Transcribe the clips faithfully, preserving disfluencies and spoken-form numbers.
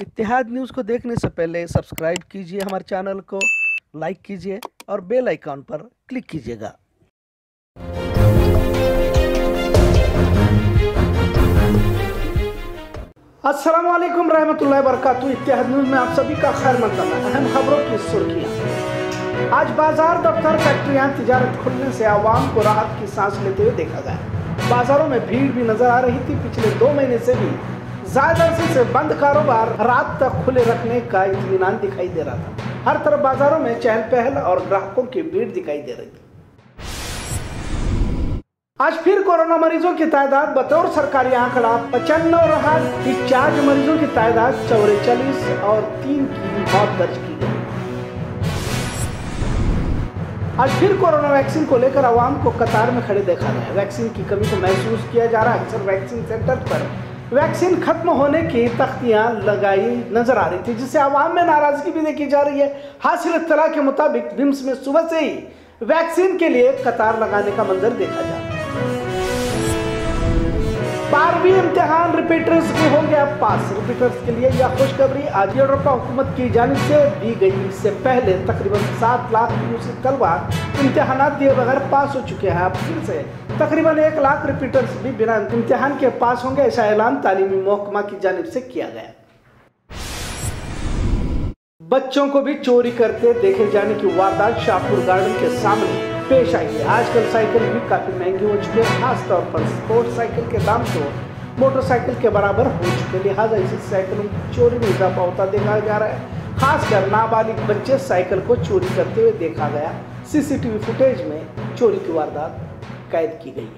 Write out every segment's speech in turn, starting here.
इत्तेहाद news को देखने से पहले सब्सक्राइब कीजिए हमारे चैनल को, लाइक कीजिए और बेल आइकॉन पर क्लिक कीजिएगा। अस्सलाम वालेकुम रहमतुल्लाहि व बरकातहू। इत्तेहाद न्यूज़ में आप सभी का खैर मक़दम है। अहम खबरों की सुर्खियाँ। आज बाजार, दफ्तर, फैक्ट्रियाँ, तिजारत खुलने से आवाम को राहत की सांस लेते हुए देखा गया। बाजारों में भीड़ भी नजर आ रही थी। पिछले दो महीने से भी ज्यादा अरसे से बंद कारोबार रात तक खुले रखने का इत्मीनान दिखाई दे रहा था। हर तरफ बाजारों में चहल पहल और ग्राहकों की भीड़ दिखाई दे रही थी। आज फिर कोरोना मरीजों की तादाद बतौर सरकारी आंकड़ा पचानवे रहा। डिस्चार्ज मरीजों की तादाद चौवालीस और तीन की मौत दर्ज की गई। आज फिर कोरोना वैक्सीन को लेकर आवाम को कतार में खड़े देखा गया। वैक्सीन की कमी को महसूस किया जा रहा है। अक्सर वैक्सीन सेंटर पर वैक्सीन खत्म होने की तख्तियां लगाई नजर आ रही थी, जिससे आवाम में नाराजगी भी देखी जा रही है। हासिल इत्तला के मुताबिक विम्स में सुबह से ही वैक्सीन के लिए कतार लगाने का मंजर देखा जा रहा है। बारहवीं इम्तिहान रिपीटर्स के होंगे अब पास। रिपीटर्स के लिए यह खुशखबरी आज यूरोपा हुकूमत की जानिब से दी गई। इससे पहले तकरीबन सात लाख यूसी तलबा इम्तिहानात दिए बगैर पास हो चुके हैं। अब फिर से तकरीबन एक लाख रिपीटर्स भी बिना इम्तिहान के पास होंगे, ऐसा ऐलान तालीमी महकमा की जानिब से किया गया। बच्चों को भी चोरी करते देखे जाने की वारदात शाहपुर गार्डन के सामने पेश आई है। आजकल साइकिल भी काफी महंगी हो चुके हैं। खासतौर पर स्पोर्ट्स साइकिल के दाम तो मोटरसाइकिल के बराबर हो चुके, लिहाजा इसी साइकिलों की चोरी में इजाफा होता देखा जा रहा है। खासकर नाबालिग बच्चे साइकिल को चोरी करते हुए देखा गया। सीसीटीवी फुटेज में चोरी की वारदात कैद की गई है।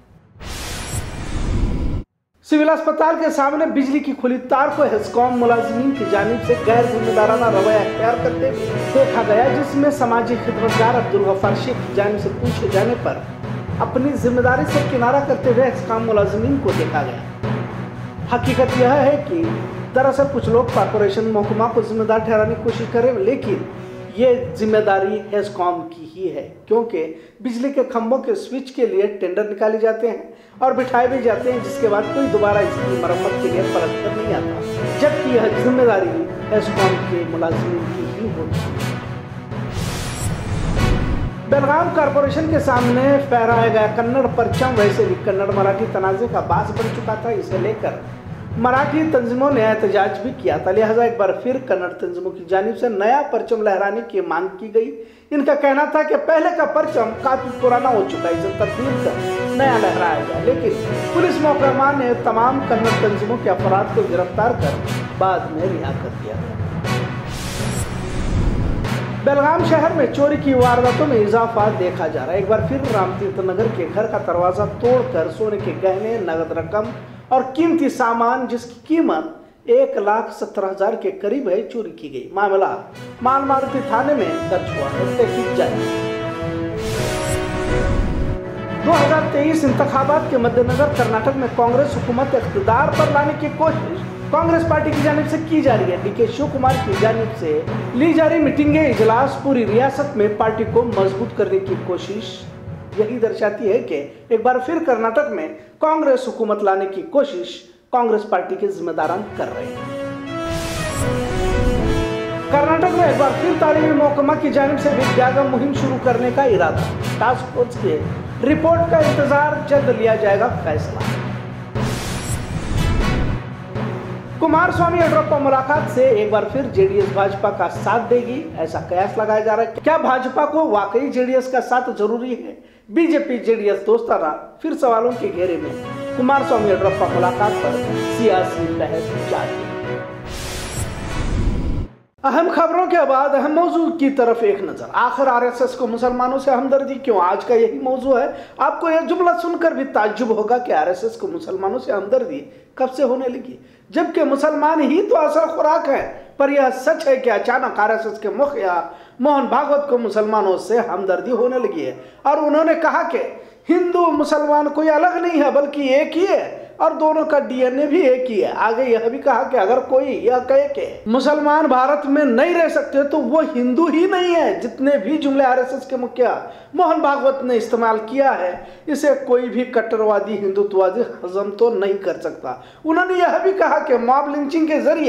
सिविल अस्पताल के सामने बिजली की खुली तार को हेस्कॉम मुलाजिमीन की जानिब से गैर जिम्मेदाराना रवैया अख्तियार करते हुए देखा गया, जिसमें समाजी खिदमतगार अब्दुल गफ्फार शेख की जानिब से पूछे जाने पर अपनी जिम्मेदारी से किनारा करते हुए हेस्कॉम मुलाजिमीन को देखा गया। हकीकत यह है कि दरअसल कुछ लोग कॉर्पोरेशन महकमा को जिम्मेदार ठहराने की कोशिश करें, लेकिन ये जिम्मेदारी हेस्कॉम की ही है, क्योंकि बिजली के खंभों के स्विच के लिए टेंडर निकाले जाते हैं और बिठाए भी जाते हैं, जिसके बाद कोई दोबारा इसकी मरम्मत के लिए परत कर नहीं आता, जबकि यह जिम्मेदारी हेस्कॉम के मुलाजिमीन की ही होती है। बेलगाम कॉर्पोरेशन के सामने फहराया गया कन्नड़ परचम वैसे भी कन्नड़ मराठी तनाज़े का बास बन चुका था। इसे लेकर मराठी तंजीमों ने एहतजाज भी किया था, लिहाजा एक बार फिर कन्नड़ तंजीमों की जानिब से नया परचम लहराने की मांग की गई। इनका कहना था कि पहले का परचम काफी पुराना हो चुका है, इसे तब्दील कर नया लहराया गया, लेकिन पुलिस महकमा ने तमाम कन्नड़ तंजीमों के अफराद को गिरफ्तार कर बाद में रिहा कर दिया। बेलगाम शहर में चोरी की वारदातों में इजाफा देखा जा रहा है। एक बार फिर रामतीर्थ नगर के घर का दरवाजा तोड़कर सोने के गहने, नगद रकम और कीमती सामान जिसकी कीमत एक लाख सत्तर हजार के करीब है चोरी की गई। मामला माल मारुति थाने में दर्ज हुआ है। तहकीक जारी। दो हज़ार तेईस इंतखाबात के मद्देनजर कर्नाटक में कांग्रेस हुकूमत इख्तिदार पर लाने की कोशिश कांग्रेस पार्टी की जानिब से की जा रही है। डी के शिव कुमार की जानिब से ली जा रही मीटिंगें, इजलास पूरी रियासत में पार्टी को मजबूत करने की कोशिश यही दर्शाती है कि एक बार फिर कर्नाटक में कांग्रेस हुकूमत लाने की कोशिश कांग्रेस पार्टी के जिम्मेदारान कर रहे हैं। कर्नाटक में एक बार फिर तालीमी महकमा की जानिब से विद्यागम मुहिम शुरू करने का इरादा। टास्क फोर्स के रिपोर्ट का इंतजार, जल्द लिया जाएगा फैसला। कुमारस्वामी येडियुरप्पा मुलाकात से एक बार फिर जेडीएस भाजपा का साथ देगी, ऐसा कयास लगाया जा रहा है। क्या भाजपा को वाकई जेडीएस का साथ जरूरी है? बीजेपी जेडीएस दोस्ताना फिर सवालों के घेरे में। कुमारस्वामी येडियुरप्पा मुलाकात पर सियासी बहस जारी। अहम खबरों के बाद अहम मौजू की तरफ एक नजर। आखिर आरएसएस को मुसलमानों से हमदर्दी क्यों? आज का यही मौजू है। आपको यह जुमला सुनकर भी ताज्जुब होगा कि आरएसएस को मुसलमानों से हमदर्दी कब से होने लगी, जबकि मुसलमान ही तो असल खुराक है। पर यह सच है कि अचानक आरएसएस के मुखिया मोहन भागवत को मुसलमानों से हमदर्दी होने लगी है और उन्होंने कहा कि हिंदू मुसलमान कोई अलग नहीं है बल्कि एक ही है और दोनों का डीएनए भी एक ही है। आगे यह भी कहा कि अगर कोई यह कहे कि मुसलमान भारत में नहीं रह सकते तो वो हिंदू ही नहीं है। जितने भी जुमले आरएसएस के मुखिया मोहन भागवत ने इस्तेमाल किया है, इसे कोई भी कट्टरवादी हिंदुत्ववादी हजम तो नहीं कर सकता। उन्होंने यह भी कहा कि मॉब लिंचिंग के जरिए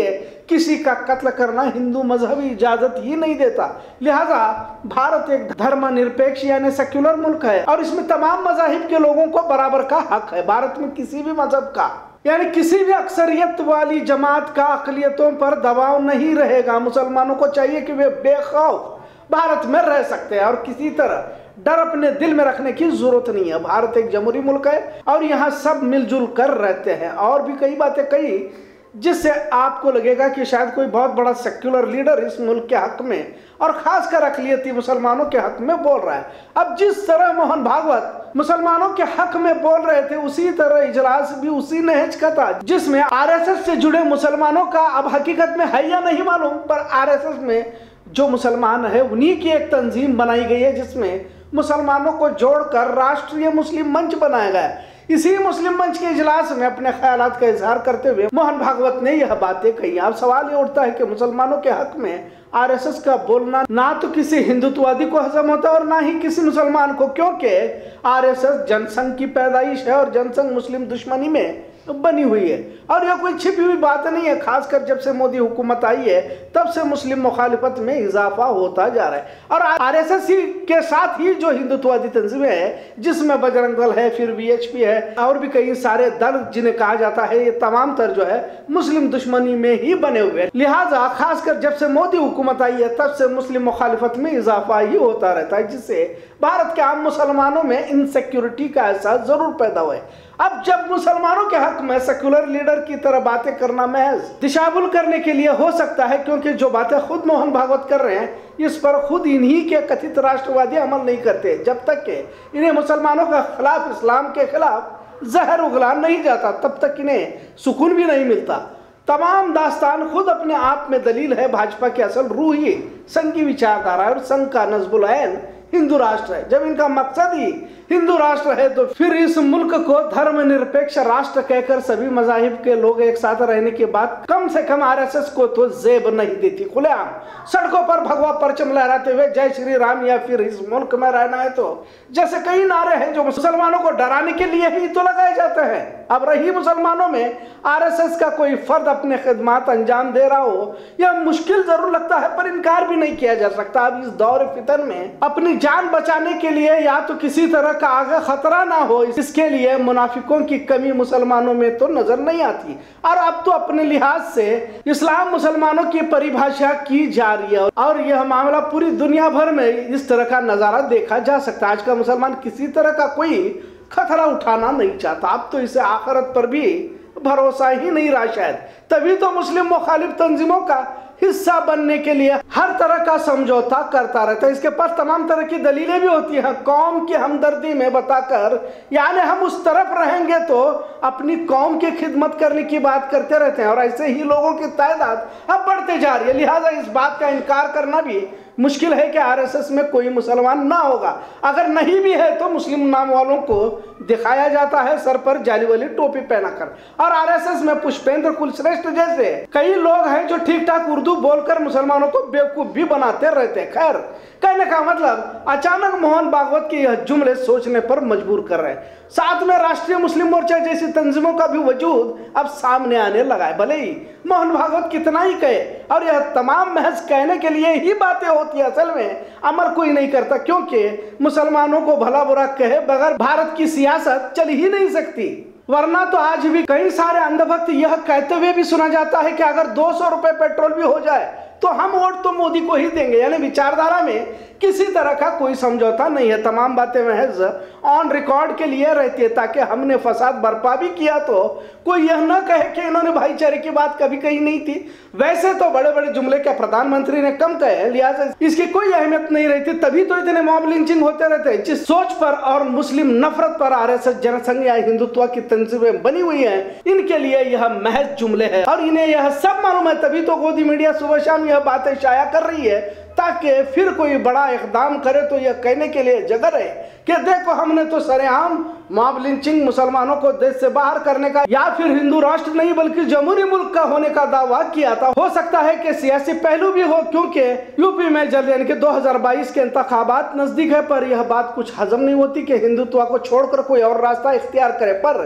किसी का कत्ल करना हिंदू मजहबी इजाजत ही नहीं देता। लिहाजा भारत एक धर्मनिरपेक्ष यानी सेक्युलर मुल्क है और इसमें तमाम मजाहिब के लोगों को बराबर का हक है। भारत में किसी भी मजहब का यानी किसी भी अक्सरियत वाली जमात का अकलियतों पर दबाव नहीं रहेगा। मुसलमानों को चाहिए कि वे बेखौफ भारत में रह सकते हैं और किसी तरह डर अपने दिल में रखने की जरूरत नहीं है। भारत एक जमहूरी मुल्क है और यहाँ सब मिलजुल कर रहते हैं। और भी कई बातें कही जिससे आपको लगेगा कि शायद कोई बहुत बड़ा सेक्युलर लीडर इस मुल्क के हक में और खासकर अकलियती मुसलमानों के हक में बोल रहा है। अब जिस तरह मोहन भागवत मुसलमानों के हक में बोल रहे थे उसी तरह इजलास भी उसी नहज का था जिसमें आरएसएस से जुड़े मुसलमानों का अब हकीकत में है या नहीं मालूम, पर आरएसएस में जो मुसलमान है उन्हीं की एक तंजीम बनाई गई है जिसमें मुसलमानों को जोड़कर राष्ट्रीय मुस्लिम मंच बनाया गया है। इसी मुस्लिम मंच के इजलास में अपने ख्यालात का इजहार करते हुए मोहन भागवत ने यह बातें कही। अब सवाल ये उठता है कि मुसलमानों के हक में आरएसएस का बोलना ना तो किसी हिंदुत्ववादी को हजम होता और ना ही किसी मुसलमान को, क्योंकि आरएसएस जनसंघ की पैदाइश है और जनसंघ मुस्लिम दुश्मनी में बनी हुई है और यह कोई छिपी हुई बात नहीं है। खासकर जब से मोदी हुकूमत आई है तब से मुस्लिम मुखालिफत में इजाफा होता जा रहा है और आरएसएस ही के साथ ही जो हिंदुत्ववादी तंजीमें हैं जिसमें बजरंग दल है, फिर वीएचपी है और भी कई सारे दल जिन्हें कहा जाता है, ये तमाम तर जो है मुस्लिम दुश्मनी में ही बने हुए हैं। लिहाजा खासकर जब से मोदी हुकूमत आई है तब से मुस्लिम मुखालिफत में इजाफा ही होता रहता है जिससे भारत के आम मुसलमानों में इनसिक्योरिटी का एहसास जरूर पैदा हुआ है। अब जब मुसलमानों के हक में सेक्युलर लीडर की तरह बातें करना महज दिशाभूल करने के लिए हो सकता है, क्योंकि जो बातें खुद मोहन भागवत कर रहे हैं इस पर खुद इन्हीं के कथित राष्ट्रवादी अमल नहीं करते। जब तक के इन्हें मुसलमानों के खिलाफ, इस्लाम के खिलाफ जहर उगला नहीं जाता तब तक इन्हें सुकून भी नहीं मिलता। तमाम दास्तान खुद अपने आप में दलील है। भाजपा की असल रूह ही संघ की विचारधारा है और संघ का नज़्बुल ऐन हिंदू राष्ट्र है। जब इनका मकसद ही हिंदू राष्ट्र है तो फिर इस मुल्क को धर्मनिरपेक्ष राष्ट्र कहकर सभी मजाहिब के लोग एक साथ रहने की बात कम से कम आरएसएस को तो जेब नहीं देती। खुलेआम सड़कों पर भगवा परचम लहराते हुए जय श्री राम या फिर इस मुल्क में रहना है तो जैसे कई नारे हैं जो मुसलमानों को डराने के लिए ही तो लगाए जाते हैं। अब रही मुसलमानों में आरएसएस का कोई फर्द अपने खिदमात अंजाम दे रहा हो यह मुश्किल जरूर लगता है, पर इनकार भी नहीं किया जा सकता। अब इस दौर फितन में अपनी जान बचाने के लिए या तो किसी तरह का आगे खतरा ना हो, इसके लिए मुनाफिकों की कमी मुसलमानों में तो नजर नहीं आती। और अब तो अपने लिहाज से इस्लाम मुसलमानों की परिभाषा की जा रही है और यह मामला पूरी दुनिया भर में इस तरह का नजारा देखा जा सकता है। आज का मुसलमान किसी तरह का कोई खतरा उठाना नहीं चाहता। अब तो इसे आखिरत पर भी भरोसा ही नहीं रहा शायद, तभी तो मुस्लिम मुखालिफ तंजीमों का हिस्सा बनने के लिए हर तरह का समझौता करता रहता है। इसके पास तमाम तरह की दलीलें भी होती हैं कौम की हमदर्दी में बताकर, यानी हम उस तरफ रहेंगे तो अपनी कौम की खिदमत करने की बात करते रहते हैं और ऐसे ही लोगों की तादाद अब बढ़ते जा रही है। लिहाजा इस बात का इनकार करना भी मुश्किल है कि आरएसएस में कोई मुसलमान ना होगा। अगर नहीं भी है तो मुस्लिम नाम वालों को दिखाया जाता है सर पर जाली वाली टोपी पहनाकर। और आरएसएस में पुष्पेंद्र कुलश्रेष्ठ जैसे कई लोग हैं जो ठीक ठाक उर्दू बोलकर मुसलमानों को बेवकूफ भी बनाते रहते हैं। खैर, कहने का मतलब अचानक मोहन भागवत के यह जुमले सोचने पर मजबूर कर रहे हैं। साथ में राष्ट्रीय मुस्लिम मोर्चा जैसी तंजीमों का भी वजूद अब सामने आने लगा है। भले ही मोहन भागवत कितना ही कहे और यह तमाम महज कहने के लिए ही बातें होती है, असल में अमल कोई नहीं करता, क्योंकि मुसलमानों को भला बुरा कहे बगैर भारत की सियासत चल ही नहीं सकती। वरना तो आज भी कई सारे अंधभक्त यह कहते हुए भी सुना जाता है कि अगर दो सौ रुपए पेट्रोल भी हो जाए तो हम वोट तो मोदी को ही देंगे। यानी विचारधारा में किसी तरह का कोई समझौता नहीं है। तमाम बातें महज ऑन रिकॉर्ड के लिए रहती है ताकि हमने फसाद बर्पा भी किया तो कोई यह न कहे कि इन्होंने भाईचारे की बात कभी कही नहीं थी। वैसे तो बड़े बड़े जुमले क्या प्रधानमंत्री ने कम कहे, लिहाजा इसकी कोई अहमियत नहीं रहती, तभी तो इतने मॉब लिंचिंग होते रहते हैं। जिस सोच पर और मुस्लिम नफरत पर आरएसएस जनसंघ या हिंदुत्व की तंजीमें बनी हुई है इनके लिए यह महज जुमले है और इन्हें यह सब मालूम है, तभी तो गोदी मीडिया सुबह शाम यह बातें शाया कर रही है ताकि फिर कोई बड़ा इकदाम करे तो यह कहने के लिए जगह है कि देखो हमने तो सरेआम मॉब लिंचिंग मुसलमानों को देश से बाहर करने का या फिर हिंदू राष्ट्र नहीं बल्कि जमहूरी मुल्क का होने का दावा किया था। हो सकता है कि सियासी पहलू भी हो, क्योंकि यूपी में जल्द यानी कि दो हजार बाईस के इंतखाबात नजदीक है, पर यह बात कुछ हजम नहीं होती कि हिंदुत्व को छोड़कर कोई और रास्ता इख्तियार करे। पर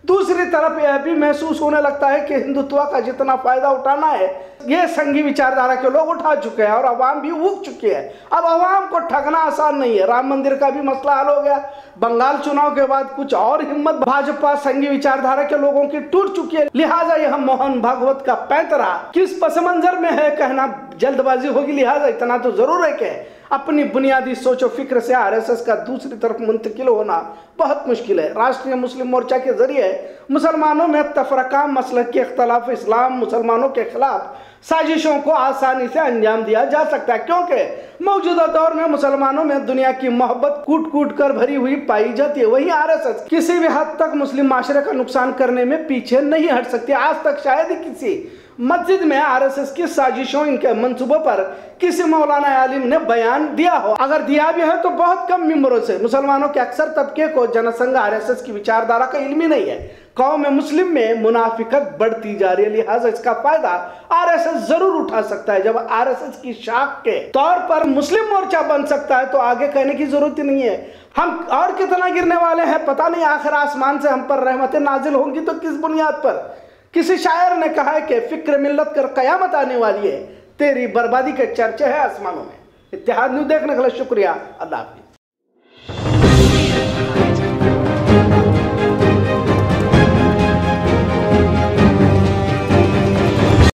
दूसरी तरफ यह भी महसूस होने लगता है कि हिंदुत्व का जितना फायदा उठाना है ये संघी विचारधारा के लोग उठा चुके हैं और अवाम भी उग चुकी है। अब अवाम को ठगना आसान नहीं है। राम मंदिर का भी मसला हल हो गया, बंगाल चुनाव के बाद कुछ और हिम्मत भाजपा संघी विचारधारा के लोगों की टूट चुकी है। लिहाजा यह मोहन भागवत का पैंतरा किस पस मंजर में है कहना जल्दबाजी होगी। लिहाजा इतना तो जरूर है कि अपनी बुनियादी सोचो फिक्र से आरएसएस का दूसरी तरफ मुंतकिल होना बहुत मुश्किल है। राष्ट्रीय मुस्लिम मोर्चा के जरिए मुसलमानों में तफरका मसलक के इख्तलाफ इस्लाम मुसलमानों के खिलाफ साजिशों को आसानी से अंजाम दिया जा सकता है, क्योंकि मौजूदा दौर में मुसलमानों में दुनिया की मोहब्बत कूट कूट कर भरी हुई पाई जाती है। वहीं आरएसएस किसी भी हद तक मुस्लिम माशरे का नुकसान करने में पीछे नहीं हट सकती। आज तक शायद ही किसी मस्जिद में आरएसएस की साजिशों, इनके मंसूबों पर किसी मौलाना आलिम ने बयान दिया हो। अगर दिया भी है तो बहुत कम मिम्बरों से। मुसलमानों के अक्सर तबके को जनसंघ आरएसएस की विचारधारा का इल्म ही नहीं है। कौम मुस्लिम में मुनाफिकत बढ़ती जा रही है, लिहाजा इसका फायदा आरएसएस जरूर उठा सकता है। जब आरएसएस की शाख के तौर पर मुस्लिम मोर्चा बन सकता है तो आगे कहने की जरूरत ही नहीं है। हम और कितना गिरने वाले हैं पता नहीं, आखिर आसमान से हम पर रहमतें नाजिल होंगी तो किस बुनियाद पर। किसी शायर ने कहा है कि फिक्र मिल्लत कर कयामत आने वाली है, तेरी बर्बादी के चर्चे हैं आसमानों में। इत्तेहाद न्यूज़ देखने के लिए शुक्रिया। अल्लाह हाफिज़।